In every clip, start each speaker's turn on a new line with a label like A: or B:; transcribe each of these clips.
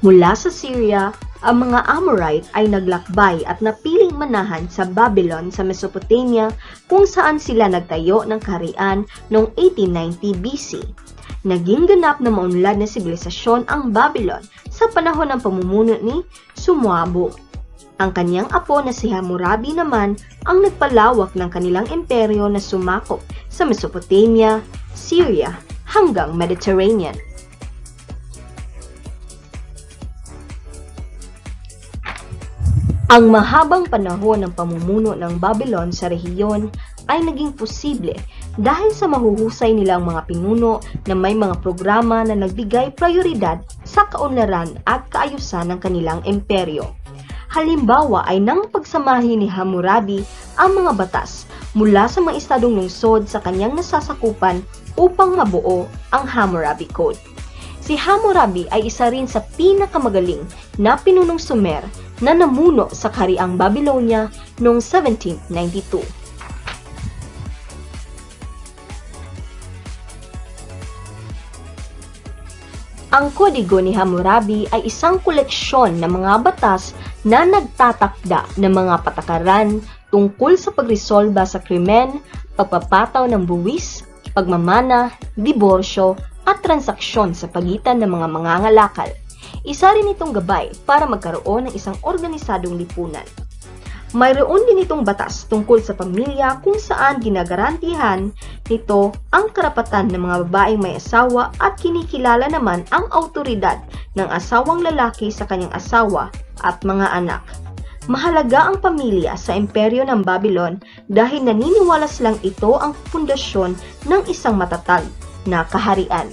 A: Mula sa Syria, ang mga Amorite ay naglakbay at napiling manahan sa Babylon sa Mesopotamia kung saan sila nagtayo ng kaharian noong 1890 BC. Naging ganap na maunlad na sibilisasyon ang Babylon sa panahon ng pamumuno ni Sumuabu. Ang kanyang apo na si Hammurabi naman ang nagpalawak ng kanilang imperyo na sumakop sa Mesopotamia, Syria hanggang Mediterranean. Ang mahabang panahon ng pamumuno ng Babylon sa rehiyon ay naging posible dahil sa mahuhusay nilang mga pinuno na may mga programa na nagbigay prioridad sa kaunlaran at kaayusan ng kanilang imperyo. Halimbawa ay nang pagsamahin ni Hammurabi ang mga batas mula sa mga estadong lungsod sa kanyang nasasakupan upang mabuo ang Hammurabi Code. Si Hammurabi ay isa rin sa pinakamagaling na pinunong Sumer na namuno sa kahariang Babylonia noong 1792. Ang kodigo ni Hammurabi ay isang koleksyon ng mga batas na nagtatakda ng mga patakaran tungkol sa pagresolba sa krimen, pagpapataw ng buwis, pagmamana, diborsyo, at transaksyon sa pagitan ng mga mangangalakal. Isa rin itong gabay para magkaroon ng isang organisadong lipunan. Mayroon din itong batas tungkol sa pamilya kung saan ginagarantihan nito ang karapatan ng mga babaeng may asawa at kinikilala naman ang awtoridad ng asawang lalaki sa kanyang asawa at mga anak. Mahalaga ang pamilya sa imperyo ng Babylon dahil naniniwala silang ito ang pundasyon ng isang matatag na kaharian.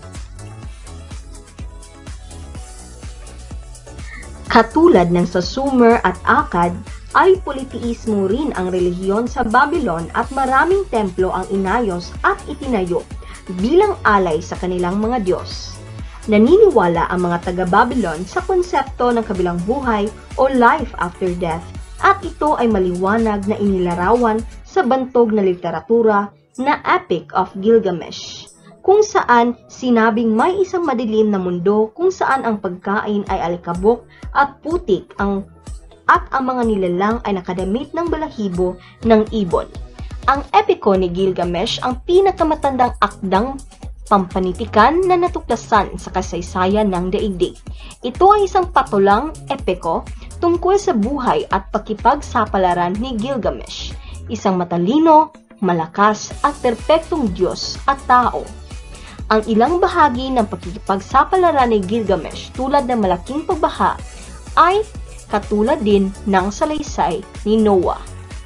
A: Katulad ng sa Sumer at Akkad, ay politeismo rin ang relihiyon sa Babylon at maraming templo ang inayos at itinayo bilang alay sa kanilang mga Diyos. Naniniwala ang mga taga-Babylon sa konsepto ng kabilang buhay o life after death at ito ay maliwanag na inilarawan sa bantog na literatura na Epic of Gilgamesh, kung saan sinabing may isang madilim na mundo kung saan ang pagkain ay alikabok at putik at ang mga nilalang ay nakadamit ng balahibo ng ibon. Ang epiko ni Gilgamesh ang pinakamatandang akdang pampanitikan na natuklasan sa kasaysayan ng daigdig. Ito ay isang patulang epiko tungkol sa buhay at pakipagsapalaran ni Gilgamesh, isang matalino, malakas at perpektong Diyos at tao. Ang ilang bahagi ng pakikipagsapalaran ni Gilgamesh tulad ng malaking pagbaha ay katulad din ng salaysay ni Noah.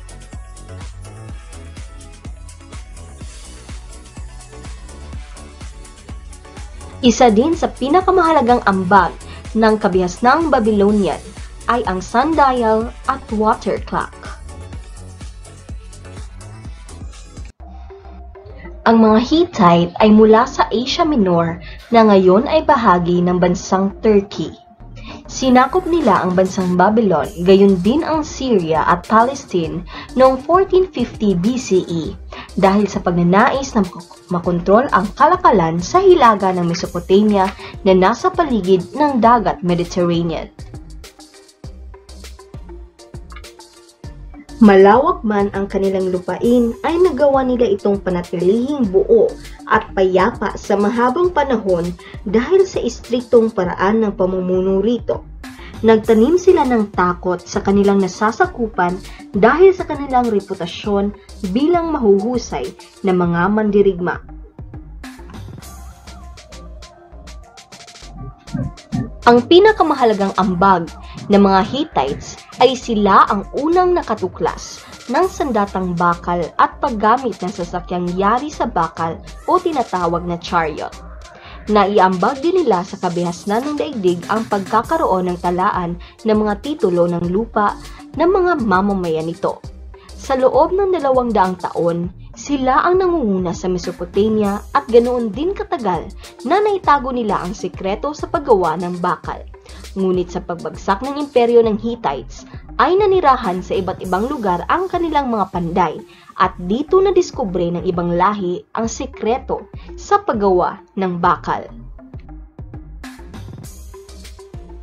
A: Isa din sa pinakamahalagang ambag ng kabihasnang Babylonian ay ang sundial at water clock. Ang mga Hittite ay mula sa Asia Minor na ngayon ay bahagi ng bansang Turkey. Sinakop nila ang bansang Babylon, gayon din ang Syria at Palestine noong 1450 BCE dahil sa pagnanais na makontrol ang kalakalan sa hilaga ng Mesopotamia na nasa paligid ng dagat Mediterranean. Malawak man ang kanilang lupain ay nagawa nila itong panatilihing buo at payapa sa mahabang panahon dahil sa istriktong paraan ng pamumuno rito. Nagtanim sila ng takot sa kanilang nasasakupan dahil sa kanilang reputasyon bilang mahuhusay na mga mandirigma. Ang pinakamahalagang ambag ng mga Hittites ay sila ang unang nakatuklas ng sandatang bakal at paggamit ng sasakyang yari sa bakal o tinatawag na chariot. Naiambag din nila sa kabihasnan ng daigdig ang pagkakaroon ng talaan ng mga titulo ng lupa ng mga mamamayan nito. Sa loob ng 200 taon, sila ang nangunguna sa Mesopotamia at ganoon din katagal na naitago nila ang sikreto sa paggawa ng bakal. Ngunit sa pagbagsak ng imperyo ng Hittites, ay nanirahan sa iba't ibang lugar ang kanilang mga panday at dito nadiskubre ng ibang lahi ang sikreto sa paggawa ng bakal.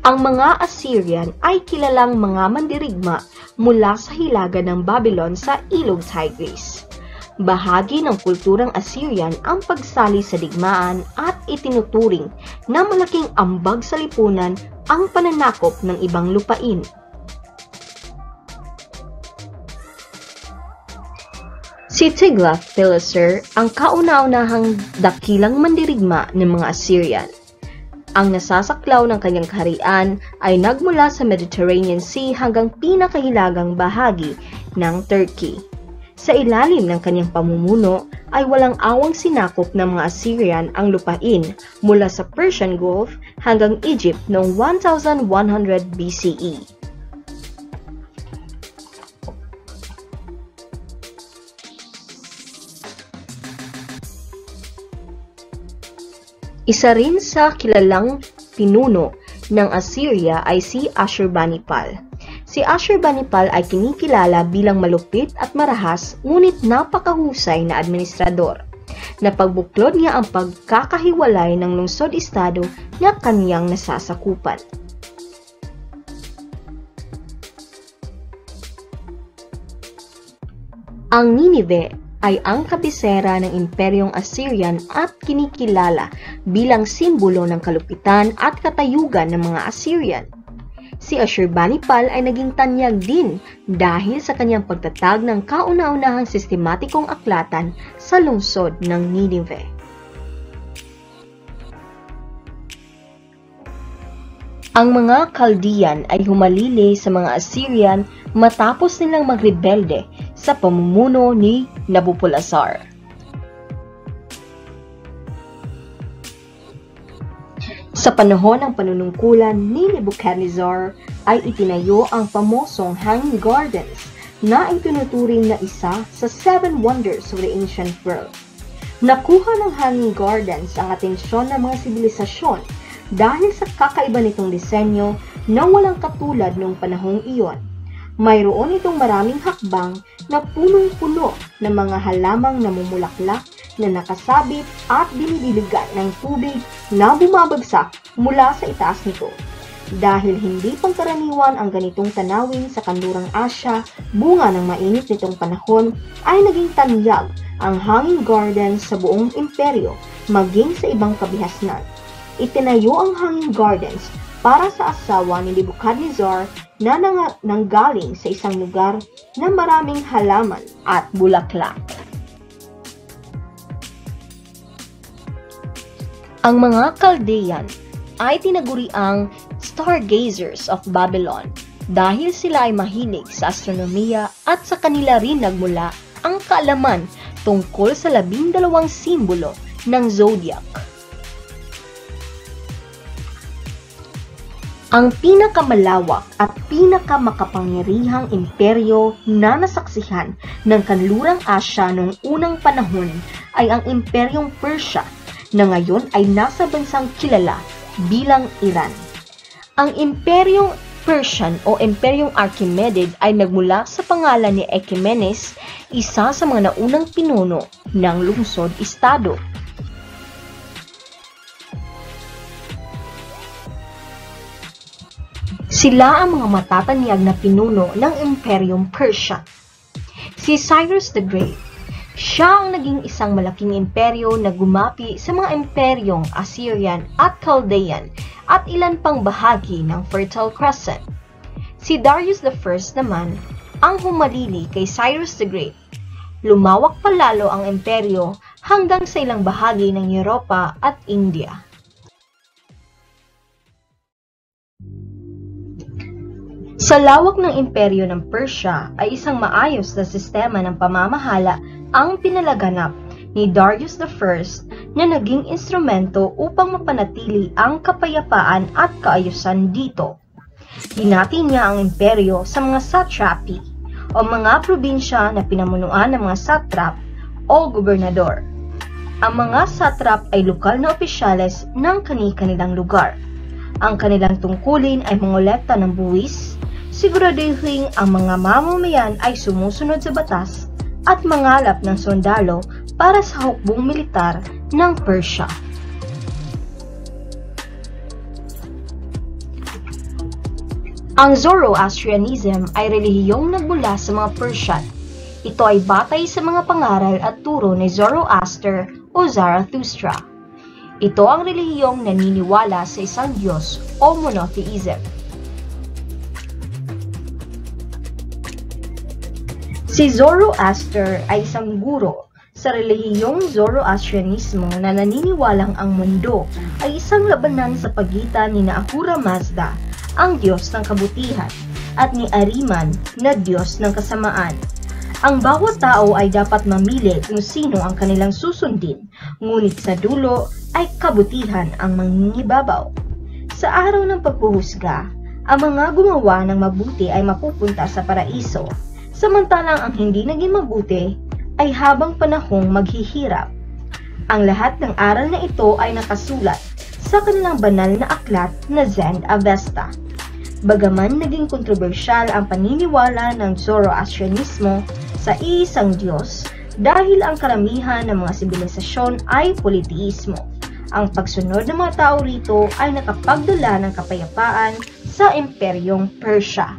A: Ang mga Assyrian ay kilalang mga mandirigma mula sa hilaga ng Babylon sa Ilog Tigris. Bahagi ng kulturang Assyrian ang pagsali sa digmaan at itinuturing na malaking ambag sa lipunan ang pananakop ng ibang lupain. Si Tiglath-Pileser ang kauna-unahang dakilang mandirigma ng mga Assyrian. Ang nasasaklaw ng kanyang kaharian ay nagmula sa Mediterranean Sea hanggang pinakahilagang bahagi ng Turkey. Sa ilalim ng kanyang pamumuno ay walang awang sinakop ng mga Assyrian ang lupain mula sa Persian Gulf hanggang Egypt noong 1100 BCE. Isa rin sa kilalang pinuno ng Assyria ay si Ashurbanipal. Si Ashurbanipal ay kinikilala bilang malupit at marahas ngunit napakahusay na administrador. Napagbuklod niya ang pagkakahiwalay ng lungsod-estado na kaniyang nasasakupan. Ang Ninive ay ang kabisera ng Imperyong Assyrian at kinikilala bilang simbolo ng kalupitan at katayugan ng mga Assyrian. Si Ashurbanipal ay naging tanyag din dahil sa kanyang pagtatag ng kauna-unahang sistematikong aklatan sa lungsod ng Ninive. Ang mga Chaldean ay humalili sa mga Assyrian matapos nilang magrebelde sa pamumuno ni Nabopolassar. Sa panahon ng panunungkulan ni Nebuchadnezzar ay itinayo ang pamosong Hanging Gardens na itinuturing na isa sa 7 wonders of the ancient world. Nakuha ng Hanging Gardens ang atensyon ng mga sibilisasyon dahil sa kakaiba nitong disenyo na walang katulad noong panahong iyon. Mayroon itong maraming hakbang na punong-puno ng mga halamang namumulaklak na nakasabit at dinidiligan ng tubig na bumabagsak mula sa itaas nito. Dahil hindi pangkaraniwan ang ganitong tanawin sa kanlurang Asya, bunga ng mainit nitong panahon ay naging tanyag ang Hanging Gardens sa buong imperyo maging sa ibang kabihasnan. Itinayo ang Hanging Gardens para sa asawa ni Nebuchadnezzar na nanggaling sa isang lugar na maraming halaman at bulaklak. Ang mga Chaldean ay tinaguriang stargazers of Babylon dahil sila ay mahilig sa astronomiya at sa kanila rin nagmula ang kaalaman tungkol sa 12 simbolo ng zodiac. Ang pinakamalawak at pinakamakapangyarihang imperyo na nasaksihan ng kanlurang Asya noong unang panahon ay ang Imperyong Persia na ngayon ay nasa bansang kilala bilang Iran. Ang Imperyong Persian o Imperyong Achaemenid ay nagmula sa pangalan ni Achaemenes, isa sa mga naunang pinuno ng lungsod-estado. Sila ang mga matatanyag na pinuno ng Imperyong Persia. Si Cyrus the Great, siya ang naging isang malaking imperyo na gumapi sa mga imperyong Assyrian at Chaldean at ilan pang bahagi ng Fertile Crescent. Si Darius I naman ang humalili kay Cyrus the Great. Lumawak pa lalo ang imperyo hanggang sa ilang bahagi ng Europa at India. Sa lawak ng imperyo ng Persia ay isang maayos na sistema ng pamamahala ang pinalaganap ni Darius I na naging instrumento upang mapanatili ang kapayapaan at kaayusan dito. Hinati niya ang imperyo sa mga satrapi o mga probinsya na pinamunuan ng mga satrap o gobernador. Ang mga satrap ay lokal na opisyales ng kani-kanilang lugar. Ang kanilang tungkulin ay mangolekta ng buwis, siguraduhin ang mga mamamayan ay sumusunod sa batas at mangalap ng sundalo para sa hukbong militar ng Persia. Ang Zoroastrianism ay relihiyong nagmula sa mga Persian. Ito ay batay sa mga pangaral at turo ni Zoroaster o Zarathustra. Ito ang relihiyong naniniwala sa isang Diyos o monotheism. Si Zoroaster ay isang guro sa relihiyong Zoroastrianismo na naniniwalang ang mundo ay isang labanan sa pagitan ni Ahura Mazda, ang Diyos ng kabutihan, at ni Ahriman na Diyos ng kasamaan. Ang bawat tao ay dapat mamili kung sino ang kanilang susundin, ngunit sa dulo ay kabutihan ang mangingibabaw. Sa araw ng paghuhusga, ang mga gumawa ng mabuti ay mapupunta sa paraiso, samantalang ang hindi naging mabuti ay habang panahong maghihirap. Ang lahat ng aral na ito ay nakasulat sa kanilang banal na aklat na Zend Avesta. Bagaman naging kontrobersyal ang paniniwala ng Zoroastrianismo sa iisang Diyos dahil ang karamihan ng mga sibilisasyon ay politeismo, ang pagsunod ng mga tao rito ay nakapagdala ng kapayapaan sa Imperyong Persya.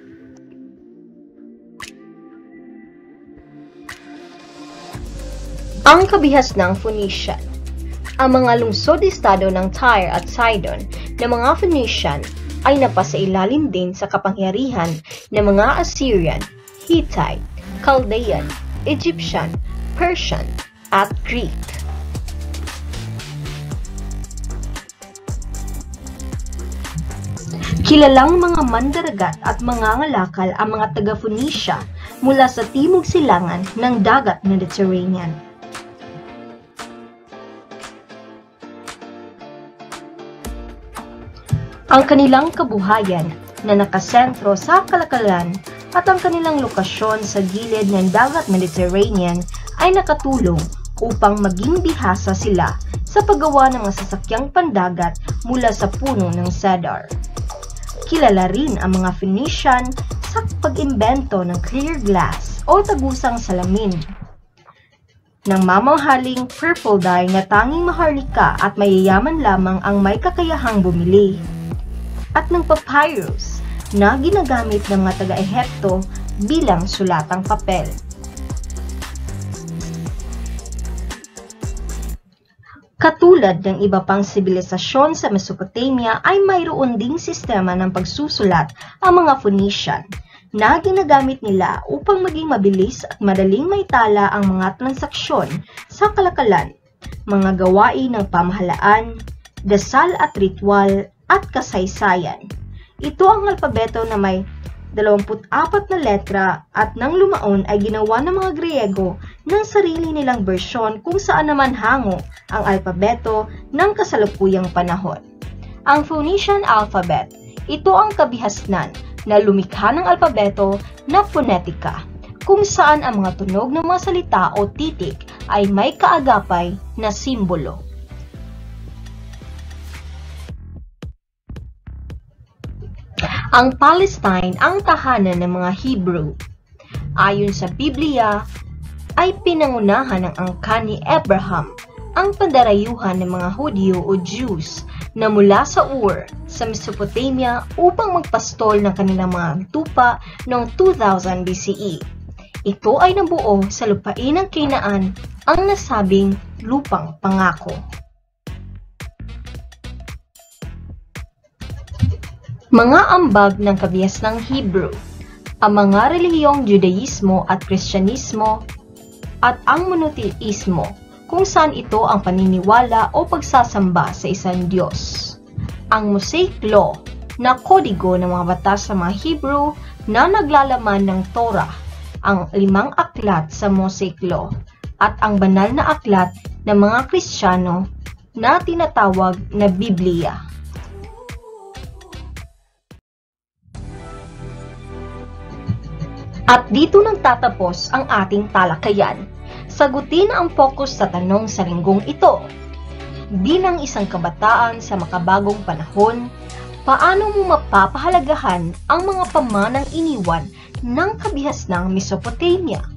A: Ang kabihasnang Phoenician. Ang mga lungsod-estado ng Tyre at Sidon na mga Phoenician ay napasailalim din sa kapangyarihan ng mga Assyrian, Hittite, Chaldean, Egyptian, Persian, at Greek. Kilalang mga mandaragat at mangangalakal ang mga taga-Phoenicia mula sa timog silangan ng dagat Mediterranean. Ang kanilang kabuhayan na nakasentro sa kalakalan at ang kanilang lokasyon sa gilid ng dagat Mediterranean ay nakatulong upang maging bihasa sila sa paggawa ng mga sasakyang pandagat mula sa puno ng cedar. Kilala rin ang mga Phoenician sa pag-imbento ng clear glass o tagusang salamin, ng mamahaling purple dye na tanging maharlika at mayayaman lamang ang may kakayahang bumili, at ng papyrus na ginagamit ng mga taga-Ehipto bilang sulatang papel. Katulad ng iba pang sibilisasyon sa Mesopotamia ay mayroon ding sistema ng pagsusulat ang mga Phoenician na ginagamit nila upang maging mabilis at madaling maitala ang mga transaksyon sa kalakalan, mga gawain ng pamahalaan, dasal at ritual, at kasaysayan. Ito ang alpabeto na may 24 na letra at nang lumaon ay ginawa ng mga Griego ng sarili nilang bersyon kung saan naman hango ang alpabeto ng kasalukuyang panahon. Ang Phoenician alphabet, ito ang kabihasnan na lumikha ng alpabeto na phonetika, kung saan ang mga tunog ng mga salita o titik ay may kaagapay na simbolo. Ang Palestine ang tahanan ng mga Hebrew. Ayon sa Biblia, ay pinangunahan ng angkan ni Abraham ang pandarayuhan ng mga Hudyo o Jews na mula sa Ur sa Mesopotamia upang magpastol ng kanilang mga tupa noong 2000 BCE. Ito ay nabuo sa lupain ng Canaan, ang nasabing lupang pangako. Mga ambag ng kabihasnang Hebrew, ang mga relihiyong Judaismo at Kristyanismo, at ang monotheismo, kung saan ito ang paniniwala o pagsasamba sa isang Diyos. Ang Mosaic Law na kodigo ng mga batas sa mga Hebrew na naglalaman ng Torah, ang 5 aklat sa Mosaic Law, at ang banal na aklat ng mga Kristiyano na tinatawag na Biblia. At dito nagtatapos ang ating talakayan. Sagutin ang focus sa tanong sa linggong ito. Bilang isang kabataan sa makabagong panahon, paano mo mapapahalagahan ang mga pamanang iniwan ng kabihasnang Mesopotamia?